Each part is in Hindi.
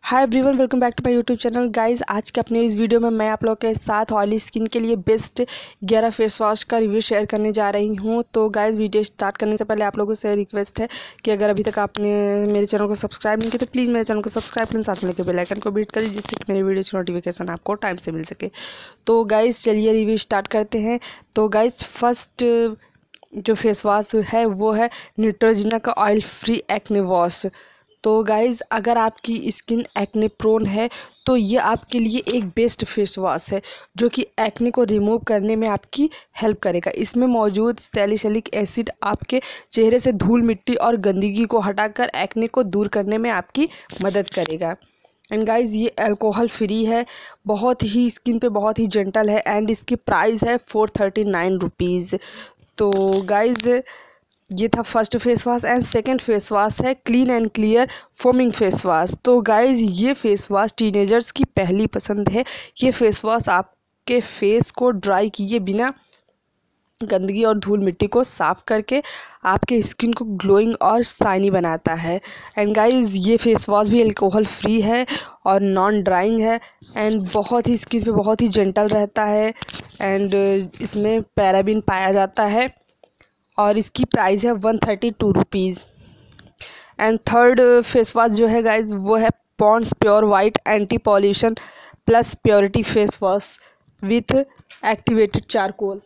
Hi everyone, welcome back to my YouTube channel. Guys, आज के अपने इस वीडियो में मैं आप लोगों के साथ ऑयली स्किन के लिए बेस्ट 11 फेस वॉश का रिव्यू शेयर करने जा रही हूं। तो गाइस, वीडियो स्टार्ट करने से पहले आप लोगों से रिक्वेस्ट है कि अगर अभी तक आपने मेरे चैनल को सब्सक्राइब नहीं किया तो प्लीज़ मेरे चैनल को सब्सक्राइब करें, साथ में लेकर बेल आइकन को हिट करें जिससे कि मेरी वीडियो की नोटिफिकेशन आपको टाइम से मिल सके। तो गाइस, चलिए रिव्यू स्टार्ट करते हैं। तो गाइस, फर्स्ट जो फेस वॉश है वो है न्यूट्रोजिना का ऑयल फ्री एक्ने वॉश। तो गाइज़, अगर आपकी स्किन एक्ने प्रोन है तो ये आपके लिए एक बेस्ट फेस वॉश है जो कि एक्ने को रिमूव करने में आपकी हेल्प करेगा। इसमें मौजूद सैलिसिलिक एसिड आपके चेहरे से धूल मिट्टी और गंदगी को हटाकर एक्ने को दूर करने में आपकी मदद करेगा। एंड गाइज़, ये अल्कोहल फ्री है, बहुत ही स्किन पे बहुत ही जेंटल है एंड इसकी प्राइस है 439 रुपीज़। तो गाइज़, ये था first face wash. And second face wash है clean and clear foaming face wash. तो गाइज़, ये फेस वॉश टीनेजर्स की पहली पसंद है। ये फेस वॉश आपके फेस को ड्राई किए बिना गंदगी और धूल मिट्टी को साफ़ करके आपके स्किन को ग्लोइंग और शाइनी बनाता है। एंड गाइज़, ये फेस वॉश भी अल्कोहल फ्री है और नॉन ड्राइंग है एंड बहुत ही स्किन पे बहुत ही जेंटल रहता है। एंड इसमें पैराबिन पाया जाता है और इसकी प्राइस है 132 rupees. And third face wash जो है गाइज वो है Pond's pure white anti pollution plus purity face wash with activated charcoal.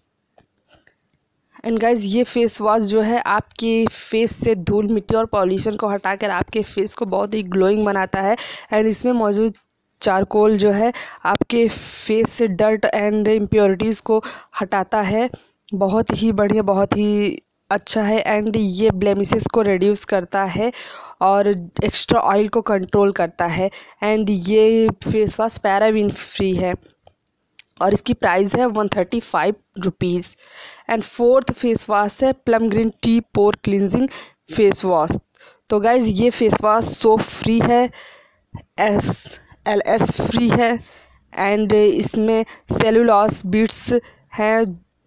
And guys, ये फेस वॉश जो है आपके फेस से धूल मिट्टी और पॉल्यूशन को हटाकर आपके फेस को बहुत ही ग्लोइंग बनाता है। एंड इसमें मौजूद चारकोल जो है आपके फेस से डर्ट एंड इम्प्योरिटीज़ को हटाता है। बहुत ही बढ़िया, बहुत ही अच्छा है। एंड ये ब्लेमिसेस को रिड्यूस करता है और एक्स्ट्रा ऑयल को कंट्रोल करता है। एंड ये फेस वॉश पैराबिन फ्री है और इसकी प्राइस है 135 rupees. And fourth face wash है Plum green tea pore cleansing face wash. तो गाइज़, ये फेस वॉश सोप फ्री है, SLS फ्री है एंड इसमें सेलुलॉस बीट्स हैं।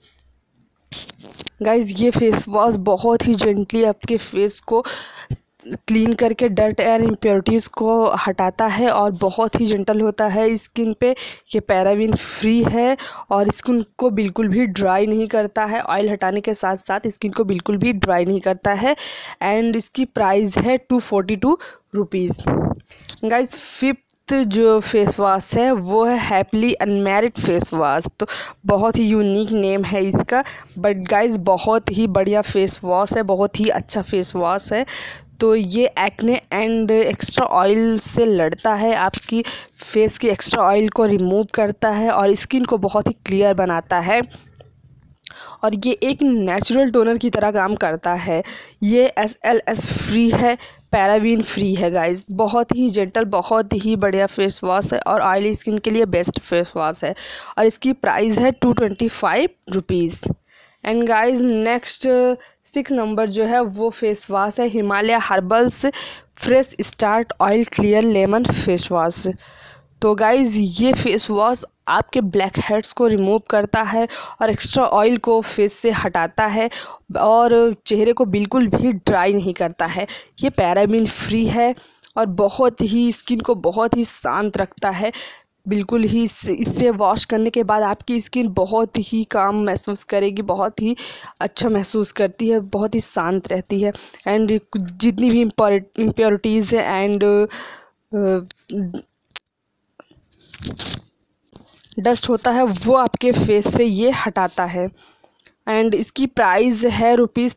गाइज़, ये फेस वॉश बहुत ही जेंटली आपके फेस को क्लीन करके डर्ट एंड इम्प्योरिटीज़ को हटाता है और बहुत ही जेंटल होता है स्किन पे। ये पैराबिन फ्री है और स्किन को बिल्कुल भी ड्राई नहीं करता है। ऑयल हटाने के साथ साथ स्किन को बिल्कुल भी ड्राई नहीं करता है। एंड इसकी प्राइस है 242 रुपीज़। गाइज़, फिफ्थ जो फेस वॉश है वो है हैप्पीली अनमैरिड फेस वॉश। तो बहुत ही यूनिक नेम है इसका, बट गाइज़ बहुत ही बढ़िया फेस वॉश है, बहुत ही अच्छा फेस वॉश है। तो ये एक्ने एंड एक्स्ट्रा ऑयल से लड़ता है, आपकी फेस की एक्स्ट्रा ऑयल को रिमूव करता है और स्किन को बहुत ही क्लियर बनाता है और ये एक नेचुरल टोनर की तरह काम करता है। ये SLS फ्री है, पैराबिन फ्री है। गाइज, बहुत ही जेंटल, बहुत ही बढ़िया फेस वॉश है और ऑयली स्किन के लिए बेस्ट फेस वॉश है और इसकी प्राइस है 225 rupees. And guys, next 6 number जो है वो फेस वॉश है Himalaya herbals fresh start oil clear lemon face wash. तो गाइज़, ये फेस वॉश आपके ब्लैक हेड्स को रिमूव करता है और एक्स्ट्रा ऑयल को फेस से हटाता है और चेहरे को बिल्कुल भी ड्राई नहीं करता है। ये पैराबिन फ्री है और बहुत ही स्किन को बहुत ही शांत रखता है। बिल्कुल ही इससे वॉश करने के बाद आपकी स्किन बहुत ही काम महसूस करेगी, बहुत ही अच्छा महसूस करती है, बहुत ही शांत रहती है। एंड जितनी भी इम्प्योरिटीज़ है एंड डस्ट होता है वो आपके फेस से ये हटाता है। एंड इसकी प्राइस है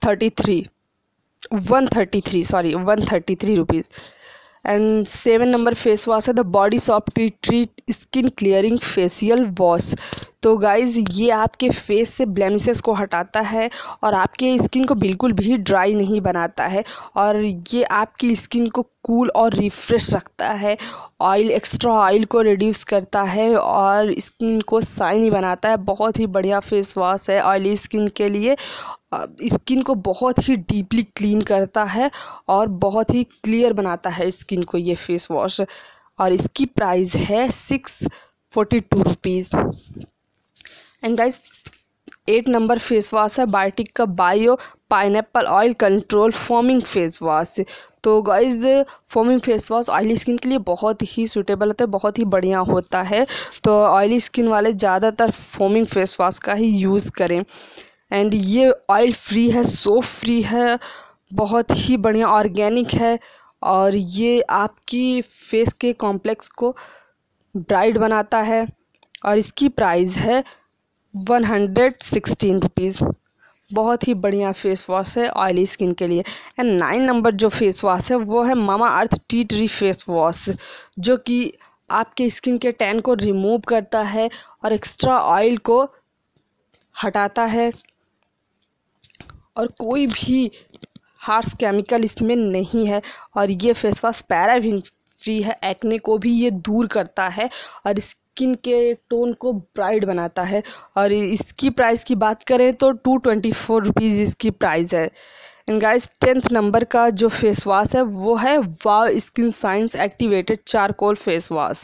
133 rupees. And 7 number face wash है the Body Shop treat skin clearing facial wash. तो गाइज़, ये आपके फेस से ब्लेमिसेस को हटाता है और आपके स्किन को बिल्कुल भी ड्राई नहीं बनाता है और ये आपकी स्किन को कूल और रिफ्रेश रखता है। एक्स्ट्रा ऑयल को रिड्यूस करता है और स्किन को शाइनी बनाता है। बहुत ही बढ़िया फेस वॉश है ऑयली स्किन के लिए। स्किन को बहुत ही डीपली क्लीन करता है और बहुत ही क्लियर बनाता है स्किन को ये फेस वॉश और इसकी प्राइस है 642 rupees. And guys, 8 number face wash है बायोटिक का bio pineapple oil control foaming face wash. तो guys foaming face wash oily skin के लिए बहुत ही सूटेबल होता है, बहुत ही बढ़िया होता है। तो ऑयली स्किन वाले ज़्यादातर फोमिंग फेस वॉश का ही यूज़ करें। एंड ये ऑयल फ्री है, सोप फ्री है, बहुत ही बढ़िया ऑर्गेनिक है और ये आपकी फेस के कॉम्प्लेक्स को ब्राइट बनाता है। और इसकी प्राइस है 116 रुपीज़। बहुत ही बढ़िया फेस वॉश है ऑयली स्किन के लिए। एंड 9 नंबर जो फेस वॉश है वो है Mamaearth tea tree face wash, जो कि आपके स्किन के टैन को रिमूव करता है और एक्स्ट्रा ऑयल को हटाता है और कोई भी हार्श केमिकल इसमें नहीं है। और ये फेस वॉश पैराबेन फ्री है, एक्ने को भी ये दूर करता है और स्किन के टोन को ब्राइट बनाता है। और इसकी प्राइस की बात करें तो 224 रुपीज़ इसकी प्राइस है। एंड गाइस 10th नंबर का जो फेस वॉश है वो है वाव skin science activated charcoal face wash.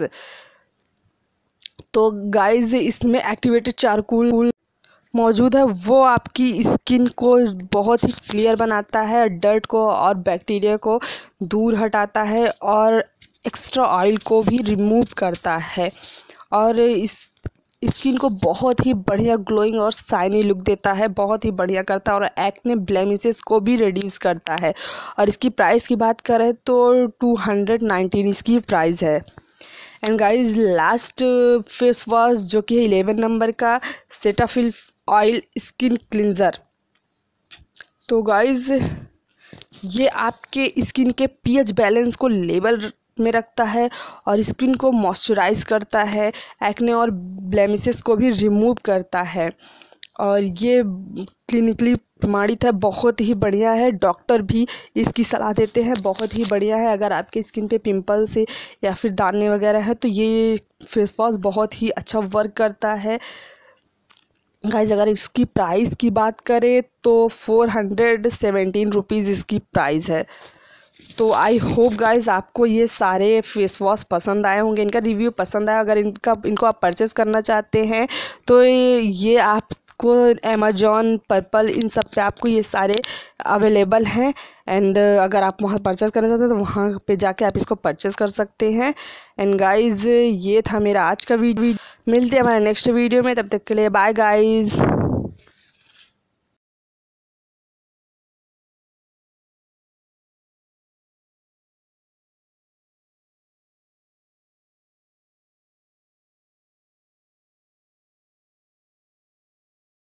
तो गाइस इसमें एक्टिवेटेड चारकोल मौजूद है, वो आपकी स्किन को बहुत ही क्लियर बनाता है, डर्ट को और बैक्टीरिया को दूर हटाता है और एक्स्ट्रा ऑयल को भी रिमूव करता है और इस स्किन को बहुत ही बढ़िया ग्लोइंग और शाइनी लुक देता है, बहुत ही बढ़िया करता है और एक्ने ब्लेमिसेस को भी रिड्यूस करता है। और इसकी प्राइस की बात करें तो 219 इसकी प्राइस है। And guys last face wash जो कि 11 नंबर का सेटाफिल ऑयल स्किन क्लिनज़र। तो गाइज ये आपके स्किन के पीएच बैलेंस को लेवल में रखता है और स्किन को मॉइस्चराइज करता है, एक्ने और ब्लेमिसेस को भी रिमूव करता है और ये क्लिनिकली प्रमाणित है, बहुत ही बढ़िया है। डॉक्टर भी इसकी सलाह देते हैं, बहुत ही बढ़िया है। अगर आपके स्किन पे पिंपल्स या फिर दाने वगैरह है तो ये फेस वॉश बहुत ही अच्छा वर्क करता है। गाइज अगर इसकी प्राइस की बात करें तो 417 रुपीज़ इसकी प्राइस है। तो आई होप गाइज आपको ये सारे फेस वॉश पसंद आए होंगे, इनका रिव्यू पसंद आया। अगर इनको आप परचेज़ करना चाहते हैं तो ये आपको अमेजॉन, पर्पल, इन सब पे आपको ये सारे अवेलेबल हैं। एंड अगर आप वहाँ परचेज़ करना चाहते हैं तो वहाँ पे जाके आप इसको परचेज़ कर सकते हैं। एंड गाइज ये था मेरा आज का वीडियो। मिलते हैं हमारे नेक्स्ट वीडियो में, तब तक के लिए बाय गाइज।